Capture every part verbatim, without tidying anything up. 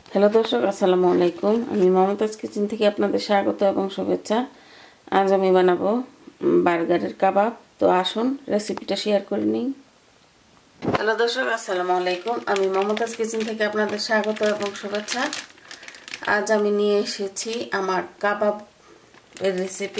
Hello দর্শক, আসসালামু আলাইকুম। আমি মমতাজ কিচেন থেকে আপনাদের স্বাগত এবং শুভেচ্ছা। আজ আমি বানাবো বার্গারের কাবাব। তো আসুন রেসিপিটা শেয়ার করে নিই। হ্যালো দর্শক, আসসালামু আলাইকুম। আমি মমতাজ কিচেন থেকে আপনাদের স্বাগত এবং শুভেচ্ছা। আজ আমি নিয়ে এসেছি আমার কাবাব এর রেসিপি।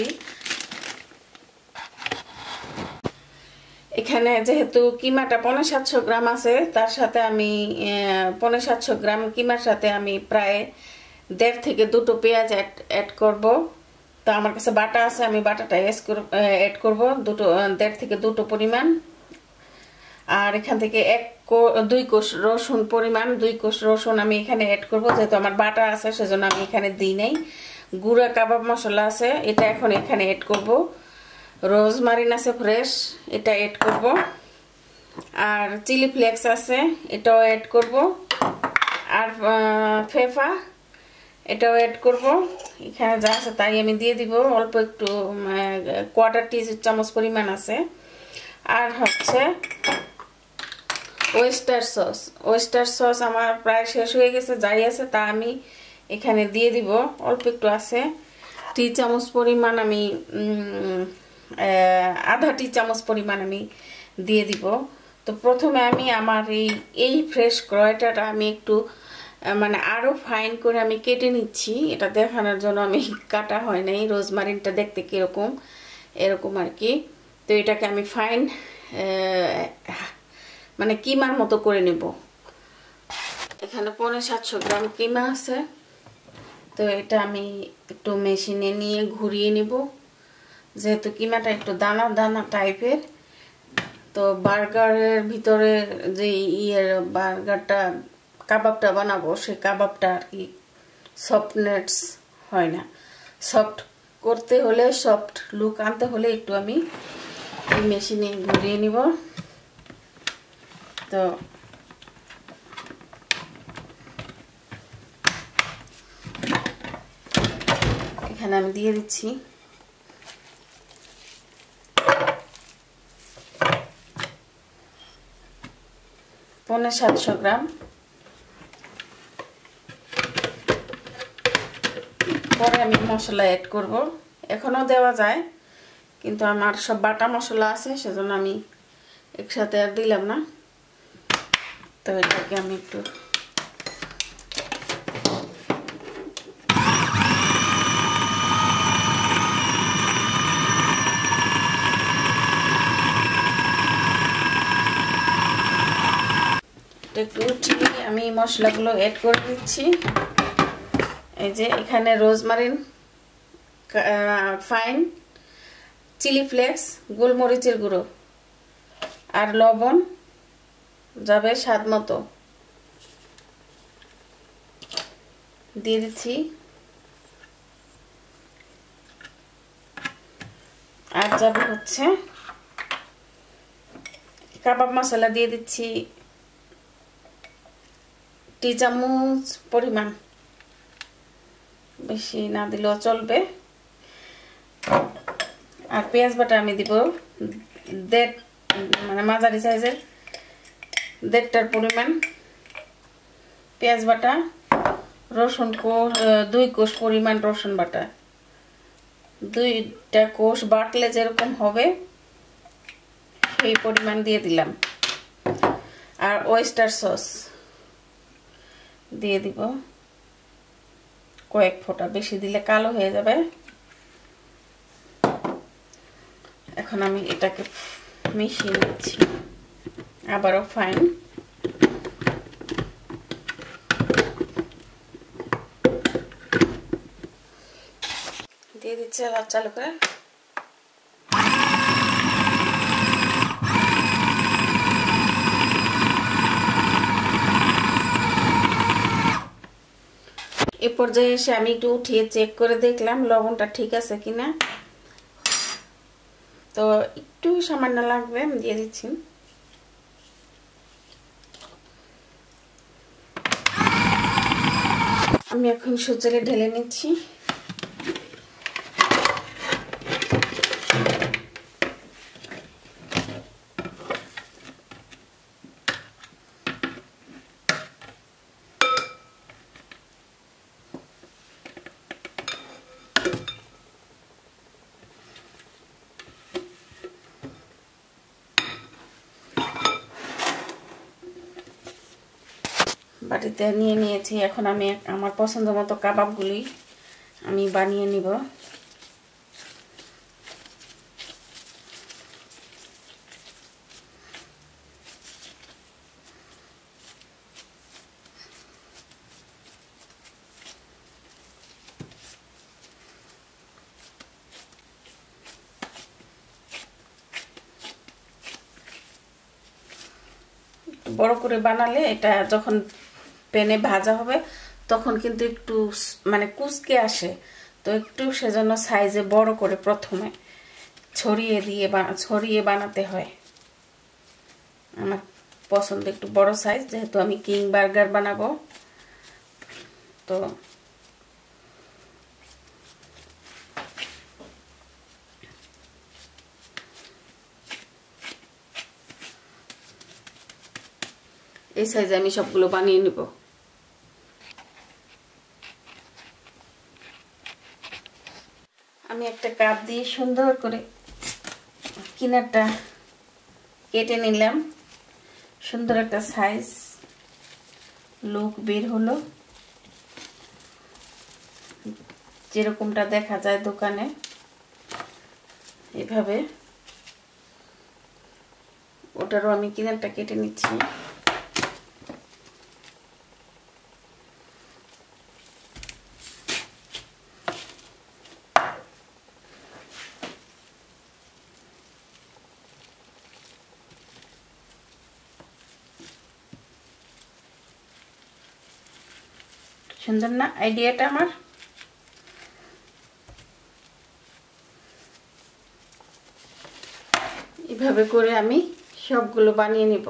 এখানে যেহেতু কিমাটা পনেরো সাতশো গ্রাম আছে, তার সাথে আমি পনেরো সাতশো গ্রাম কিমার সাথে আমি প্রায় দেড় থেকে দুটো পেঁয়াজ অ্যাড অ্যাড করবো। তো আমার কাছে বাটা আছে, আমি বাটাটা অ্যাড করব দুটো, দেড় থেকে দুটো পরিমাণ। আর এখান থেকে এক দুই কোষ রসুন পরিমাণ দুই কোষ রসুন আমি এখানে অ্যাড করব, যেহেতু আমার বাটা আছে সেজন্য আমি এখানে দিই নাই। গুঁড়া কাবাব মশলা আছে, এটা এখন এখানে অ্যাড করব। রোজমারিন আছে ফ্রেশ, এটা অ্যাড করব। আর চিলি ফ্লেক্স আছে, এটাও অ্যাড করব। আর ফেফা, এটাও অ্যাড করব। এখানে যা আছে তাই আমি দিয়ে দিব। অল্প একটু কোয়ার্টার টি চামচ পরিমাণ আছে। আর হচ্ছে ওয়েস্টার সস, ওয়েস্টার সস আমার প্রায় শেষ হয়ে গেছে, যাই আছে তা আমি এখানে দিয়ে দিব। অল্প একটু আছে, টি চামচ পরিমাণ আমি আধা টি চামচ পরিমাণ আমি দিয়ে দিব। তো প্রথমে আমি আমার এই এই ফ্রেশ ক্রয়টাটা আমি একটু মানে আরো ফাইন করে আমি কেটে নিচ্ছি, এটা দেখানোর জন্য আমি কাটা হয় নাই। রোজমারিনটা দেখতে কিরকম, এরকম আর কি। তো এটাকে আমি ফাইন মানে কিমার মতো করে নেব। এখানে পনেরো সাতশো গ্রাম কিমা আছে, তো এটা আমি একটু মেশিনে নিয়ে ঘুরিয়ে নিব, যেহেতু কিমাটা একটু দানা দানা টাইপের। তো বার্গারের ভিতরে যে ইয়ের বার্গারটা কাবাবটা বানাবো, সেই কাবাবটা আর কি সফটনেস হয় না। সফট করতে হলে, সফট লুক আনতে হলে একটু আমি এই মেশিনে ঘুরিয়ে নিব। তো এখানে আমি দিয়ে দিচ্ছি পনেরো সাতশো গ্রাম। পরে আমি মশলা অ্যাড করব, এখনও দেওয়া যায়, কিন্তু আমার সব বাটা মশলা আছে সেজন্য আমি একসাথে আর দিলাম না। তো এটাকে আমি একটু একটু উঠিয়ে আমি মশলাগুলো অ্যাড করে দিচ্ছি। এই যে এখানে রোজমারিন, ফাইন চিলি ফ্লেক্স, গোলমরিচের গুঁড়ো আর লবণ যাবে স্বাদ মতো দিয়ে দিচ্ছি। আর যাবে হচ্ছে কাবাব মশলা দিয়ে দিচ্ছি টি চামচ পরিমাণ, বেশি না দিলেও চলবে। আর পেঁয়াজ বাটা আমি দিব দেড়, মানে মাঝারি সাইজের দেড়টার পরিমাণ পেঁয়াজ বাটা। রসুন কোষ দুই কোষ পরিমাণ রসুন বাটা, দুইটা কোষ বাটলে যেরকম হবে সেই পরিমাণ দিয়ে দিলাম। আর ওয়েস্টার সস দিয়ে দিব কয়েক ফোঁটা, বেশি দিলে কালো হয়ে যাবে। এখন আমি এটাকে মিশিয়ে নিচ্ছি আবারও ফাইন। দিয়ে দিচ্ছি আবার চালু করে। এ পর্যায়ে এসে আমি একটু উঠিয়ে চেক করে দেখলাম লবণটা ঠিক আছে কিনা। তো একটু সামান্য লাগবে, আমি দিয়ে দিচ্ছি। আমি এখন সুচলে ঢেলে নিচ্ছি। বাটিতে নিয়ে নিয়েছি। এখন আমি আমার পছন্দ মতো কাবাবগুলি আমি বানিয়ে নিব। বড় করে বানালে এটা যখন প্যানে ভাজা হবে তখন কিন্তু একটু মানে কুচকে আসে, তো একটু সেজন্য সাইজে বড় করে প্রথমে ছড়িয়ে দিয়ে ছড়িয়ে বানাতে হয়। আমার পছন্দ একটু বড় সাইজ, যেহেতু আমি কিং বার্গার বানাবো। তো এই সাইজে আমি সবগুলো বানিয়ে নিব। আমি একটা কাপ দিয়ে সুন্দর করে কিনারটা কেটে নিলাম। সুন্দর একটা সাইজ লুক বের হলো, যেরকমটা দেখা যায় দোকানে। এভাবে ওটারও আমি কিনারটা কেটে নিচ্ছি। সুন্দর না আইডিয়াটা আমার? এভাবে করে আমি সবগুলো বানিয়ে নিব।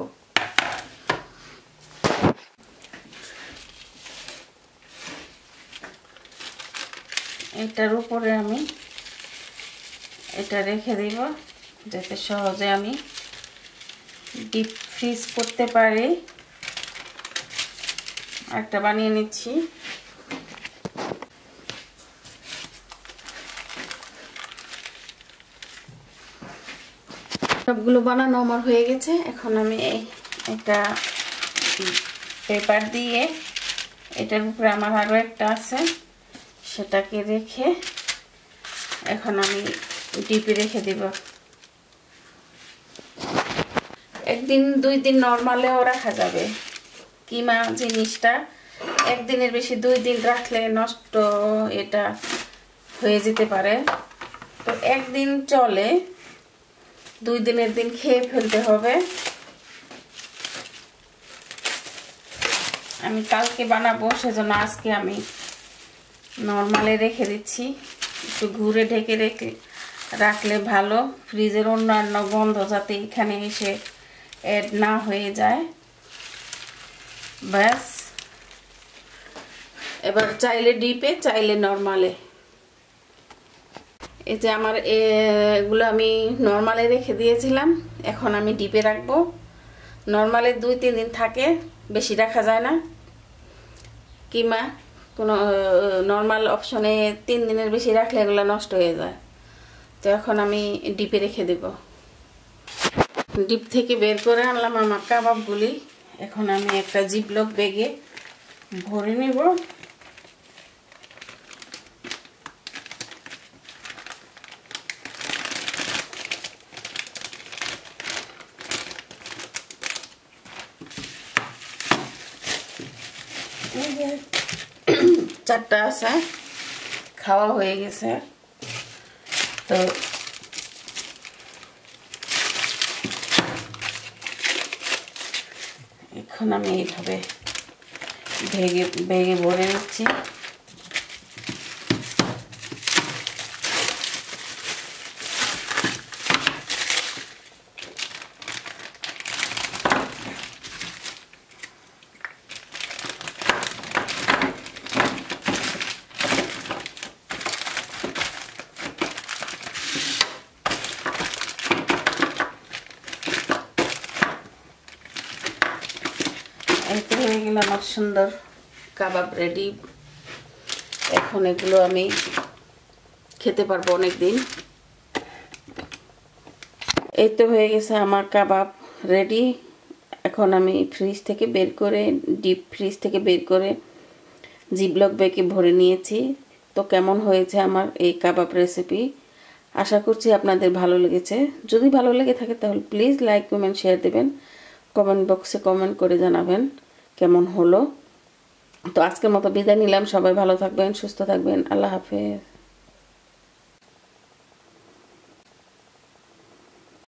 এটার উপরে আমি এটা রেখে দিব যাতে সহজে আমি ডিপ ফ্রিজ করতে পারি। একটা বানিয়ে নিচ্ছি। সবগুলো বানানো আমার হয়ে গেছে। এখন আমি একটা পেপার দিয়ে, এটার উপরে আমার আরো একটা আছে, সেটাকে রেখে এখন আমি ডিপে রেখে দিব। একদিন দুই দিন নরমালেও রাখা যাবে। কিমা জিনিসটা একদিনের বেশি দুই দিন রাখলে নষ্ট এটা হয়ে যেতে পারে। তো একদিন চলে, দুই দিনের দিন খেয়ে ফেলতে হবে। আমি কালকে বানাবো, সেজন্য আজকে আমি নরমালে রেখে দিচ্ছি। একটু ঘুরে ঢেকে রেখে রাখলে ভালো, ফ্রিজের অন্যান্য গন্ধ যাতে এখানে এসে অ্যাড না হয়ে যায়। ব্যাস, এবার চাইলে ডিপে, চাইলে নরমালে। এই যে আমার এগুলো আমি নরমালে রেখে দিয়েছিলাম, এখন আমি ডিপে রাখবো। নরমালে দুই তিন দিন থাকে, বেশি রাখা যায় না। কিমা কোনো নরমাল অপশনে তিন দিনের বেশি রাখলে এগুলো নষ্ট হয়ে যায়। তো এখন আমি ডিপে রেখে দেব। ডিপ থেকে বের করে আনলাম আমার কাবাবগুলি। এখন আমি একটা জিপলক ব্যাগে ভরে নেব। চারটা আছে, খাওয়া হয়ে গেছে। তো এখন আমি এইভাবে ভেগে ভেগে ভরে নিচ্ছি। এই তো হয়ে গেল আমার সুন্দর কাবাব রেডি। এখন এগুলো আমি খেতে পারবো অনেক দিন। এই তো হয়ে গেছে আমার কাবাব রেডি। এখন আমি ফ্রিজ থেকে বের করে ডিপ ফ্রিজ থেকে বের করে জিপলক ব্যাগে ভরে নিয়েছি। তো কেমন হয়েছে আমার এই কাবাব রেসিপি, আশা করছি আপনাদের ভালো লেগেছে। যদি ভালো লেগে থাকে তাহলে প্লিজ লাইক কমেন্ট শেয়ার দেবেন, কমেন্ট বক্সে কমেন্ট করে জানাবেন কেমন হলো। তো আজকের মতো বিদায় নিলাম, সবাই ভালো থাকবেন, সুস্থ থাকবেন, আল্লাহ হাফেজ।